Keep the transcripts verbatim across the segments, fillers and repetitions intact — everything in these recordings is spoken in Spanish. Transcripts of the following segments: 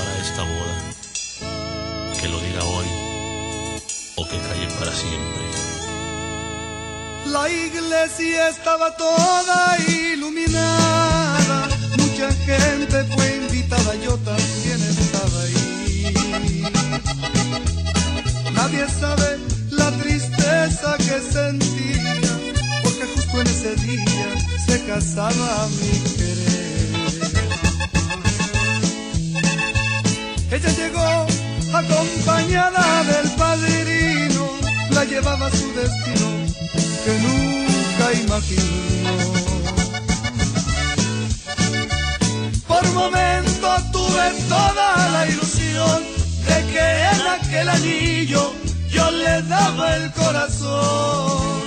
para esta boda, que lo diga hoy o que calle para siempre. La iglesia estaba toda iluminada, mucha gente fue invitada, yo también estaba ahí. Nadie sabe la tristeza que sentía, porque justo en ese día se casaba mi querer. Ella llegó acompañada del padrino, la llevaba a su destino que nunca imaginó. Por momentos tuve toda la ilusión de que en aquel anillo yo le daba el corazón.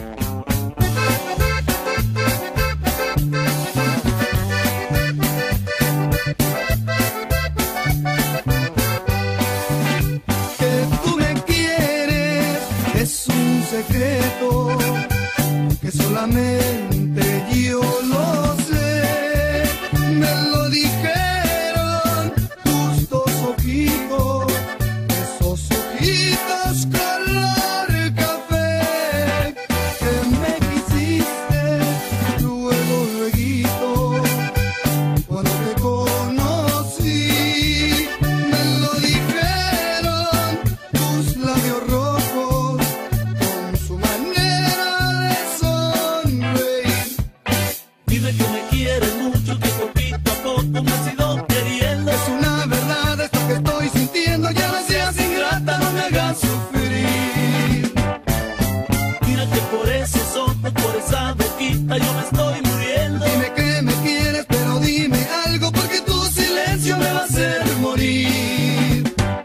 Que tú me quieres es un secreto que solamente yo lo sé. Me lo dijeron tus dos ojitos, esos ojitos color café, que me quisiste luego, lueguito, cuando te conocí. Me lo dijeron tus labios rojos con su manera de sonreír. Dime que me quieres mucho, que poquito a poco me has ido queriendo. Es una verdad esto que estoy sintiendo, ya no seas ingrata, no me hagas sufrir. Mira que por esos ojos, por esa boquita yo me estoy muriendo. Dime que me quieres, pero dime algo, porque tu silencio me va a hacer morir.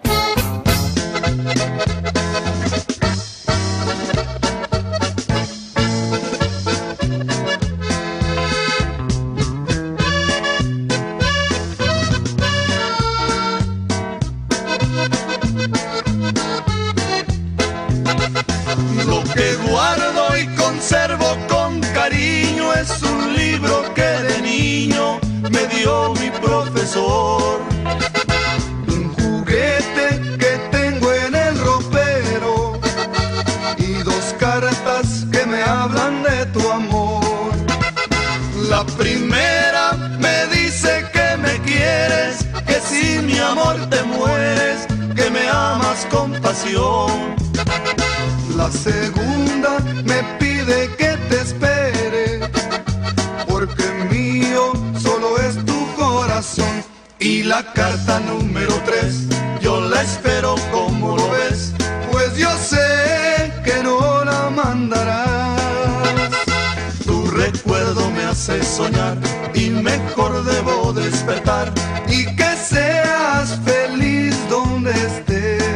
Lo que guardo y conservo con cariño es un libro que de niño me dio mi profesor. Un juguete que tengo en el ropero y dos cartas que me hablan de tu amor. La primera me dice que me quieres, que sin mi amor te mueres, que me amas con pasión. La segunda me pide que te espere, porque mío solo es tu corazón. Y la carta número tres, yo la espero, como lo ves, pues yo sé que no la mandarás. Tu recuerdo me hace soñar y mejor debo despertar, y que seas feliz donde estés.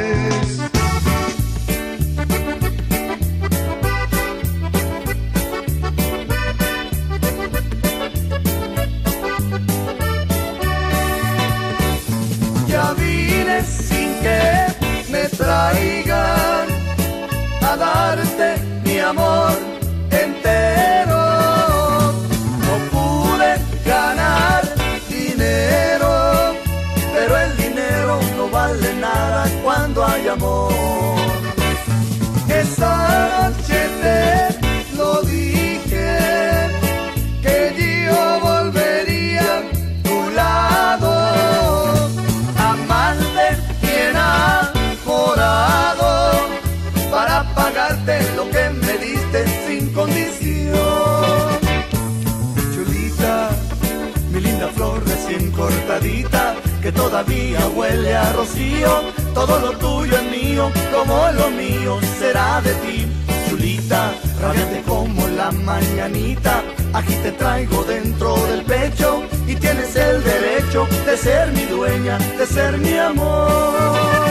Ya vine sin que me traigan a darte mi amor entero. No pude ganar dinero, pero el dinero no vale nada cuando hay amor. Esa noche te lo dije, que yo volvería a tu lado, amante y enamorado, para pagarte lo que me diste sin condición. Chulita, mi linda flor recién cortadita, que todavía huele a rocío, todo lo tuyo es mío, como lo mío será de ti. Chulita, radiante como la mañanita, aquí te traigo dentro del pecho, y tienes el derecho de ser mi dueña, de ser mi amor.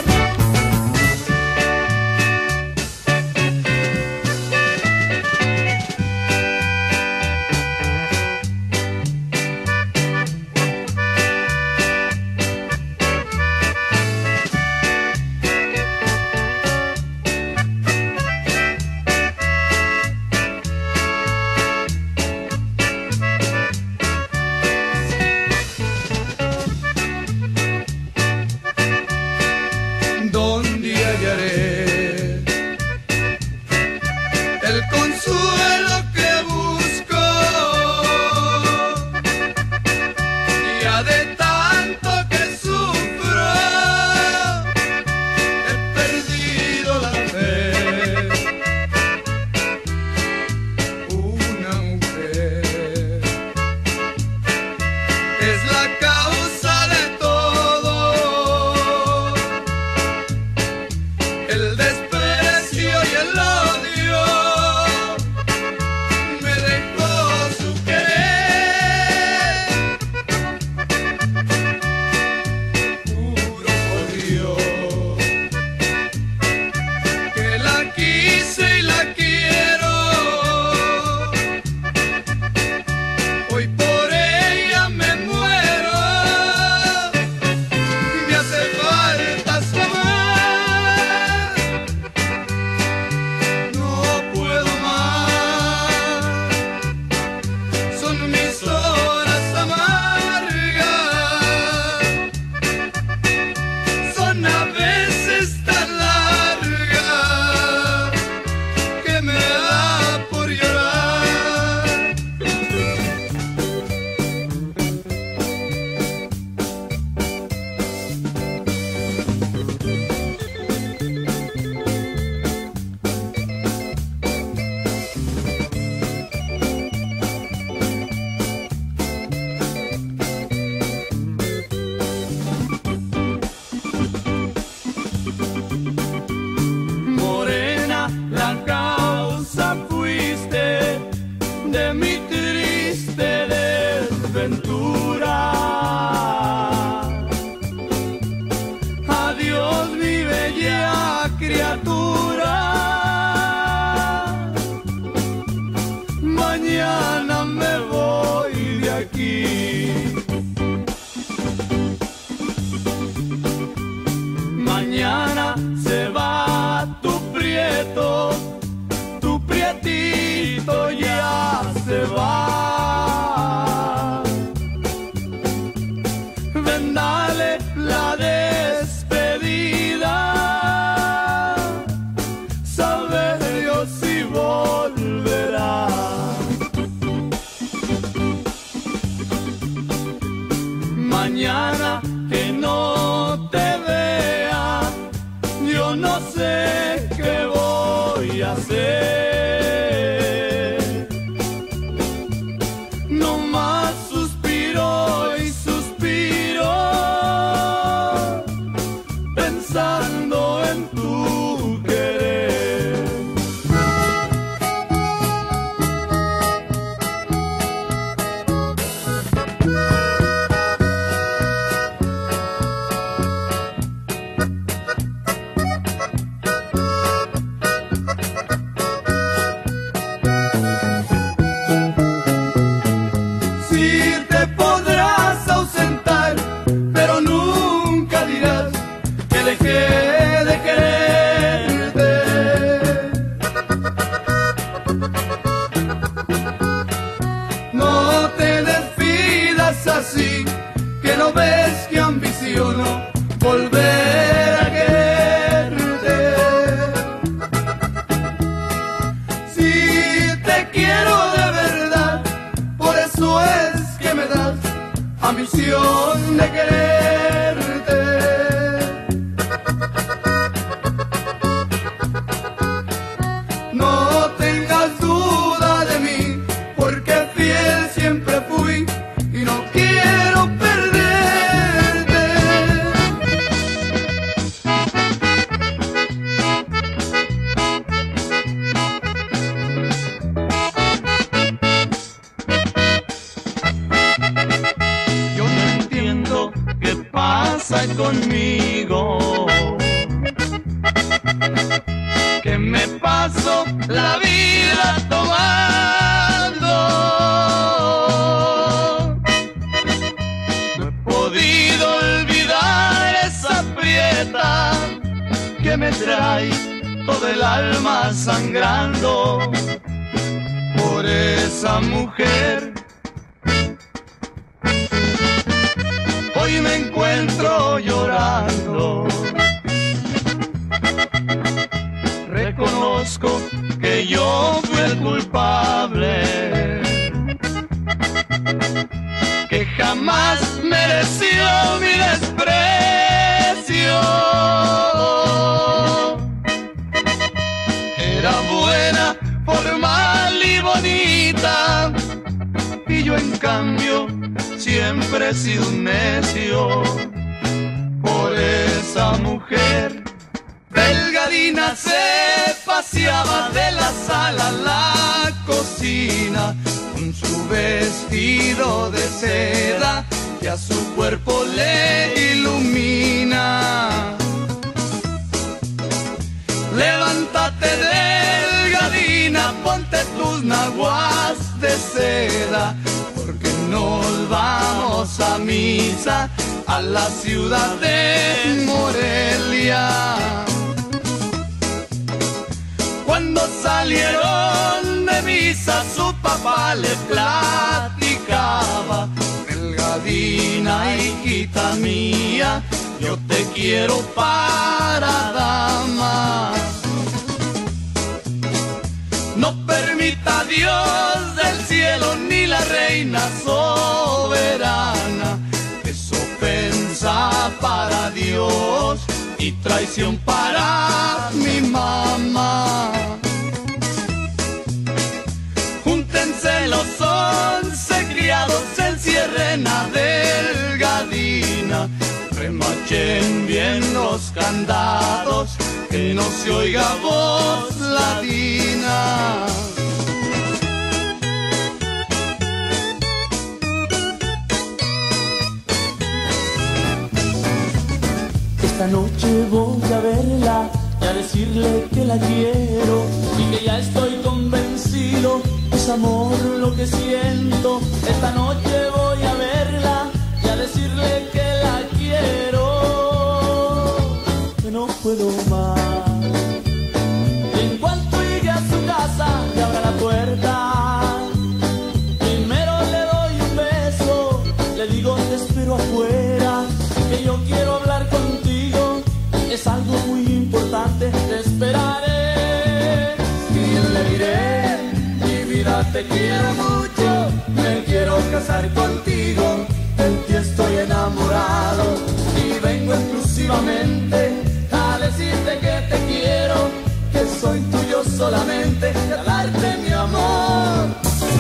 el desprecio y el odio me dejó su querer. Juro por Dios que la quise y la quiero. Hoy por ella me muero y me hace falta su amor. No puedo más, son mis horas amargas, son a veces tan largas que me da por llorar. Morena, la causa fuiste de mi triste desventura. Adiós, mi bella criatura. Mañana me voy de aquí. Mañana se va tu prieto, tu prietito ya se va. Ven, dale la despedida, sabe Dios si volverá. Mañana que no te vea, yo no sé qué voy a hacer. No más suspiro y suspiro, pensando en tu querer. Si te podrás ausentar, pero nunca dirás que dejé de quererte. No te despidas así, que no ves que ambiciono volver a quererte. Si te quiero de verdad, por eso es que me das ambición de quererte. No tengas duda de mí, porque fiel siempre fui y no quiero perderte. Yo no entiendo qué pasa conmigo, que me paso la vida tomando. No he podido olvidar esa prieta que me trae todo el alma sangrando por esa mujer. Hoy me encuentro llorando, reconozco que yo fui el culpable, que jamás mereció mi desprecio. Era buena, formal y bonita, y yo en cambio siempre he sido un necio por esa mujer. Delgadina se paseaba de la sala a la cocina con su vestido de seda que a su cuerpo le ilumina. Levántate, Delgadina, ponte tus naguas de seda, porque nos vamos a misa a la ciudad de Morelia. Cuando salieron de misa, su papá le platicaba: Delgadina, hijita mía, yo te quiero para dama. No permita Dios del cielo ni la reina soberana es ofensa para Dios y traición para mi mamá. Júntense los once criados, encierren a Delgadina, remachen bien los candados, que no se oiga voz ladina. Esta noche voy a verla y a decirle que la quiero y que ya estoy convencido, es amor lo que siento. Esta noche voy a verla y a decirle que la quiero, que no puedo más. Y en cuanto llegue a su casa y abra la puerta, primero le doy un beso, le digo te espero afuera, que yo quiero hablar contigo, es algo muy importante, te esperaré. Y le diré, mi vida te quiero mucho, me quiero casar contigo, de ti estoy enamorado y vengo exclusivamente a decirte que te quiero, que soy tuyo solamente, y a darte mi amor.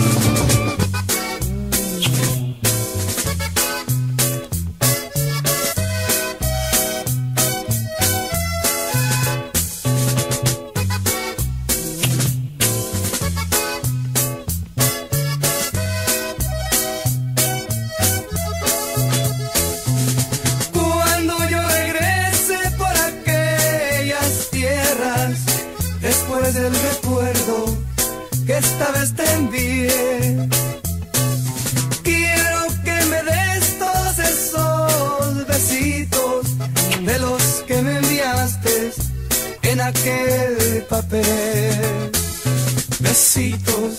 Después del recuerdo que esta vez te envié, quiero que me des todos esos besitos de los que me enviaste en aquel papel. Besitos,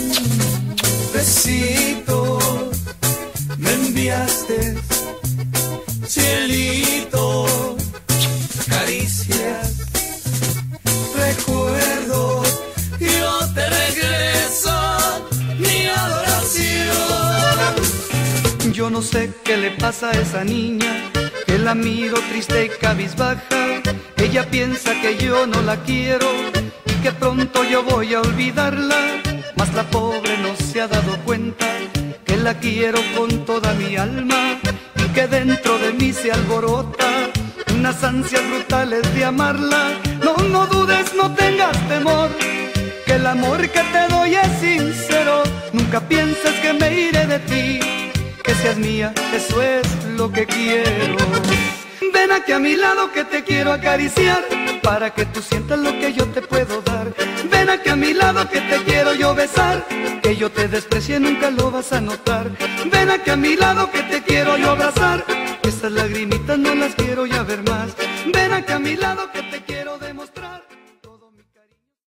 besitos, me enviaste, cielito, caricias, recuerdo, yo te regreso mi adoración. Yo no sé qué le pasa a esa niña, que la miro triste y cabizbaja. Ella piensa que yo no la quiero y que pronto yo voy a olvidarla, mas la pobre no se ha dado cuenta que la quiero con toda mi alma y que dentro de mí se alborota unas ansias brutales de amarla. No, no dudes, no tengas temor, que el amor que te doy es sincero. Nunca pienses que me iré de ti, que seas mía, eso es lo que quiero. Ven aquí a mi lado que te quiero acariciar, para que tú sientas lo que yo te puedo dar. Ven aquí a mi lado que te quiero yo besar, que yo te desprecie nunca lo vas a notar. Ven aquí a mi lado que te quiero yo abrazar, esas lagrimitas no las quiero ya ver más. Ven aquí a mi lado que te quiero